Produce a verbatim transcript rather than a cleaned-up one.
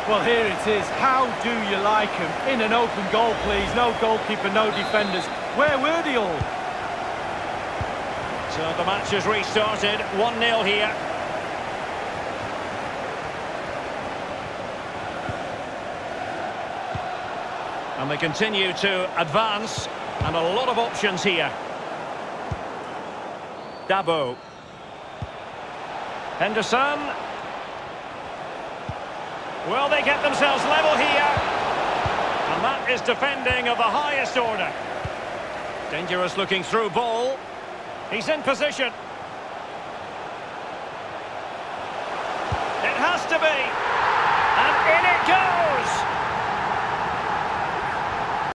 Well, here it is. How do you like him? In an open goal, please. No goalkeeper, no defenders. Where were they all? So the match has restarted. one nil here. And they continue to advance. And a lot of options here. Dabo. Henderson. Will they get themselves level here? And that is defending of the highest order. Dangerous looking through ball. He's in position. It has to be. And in it goes.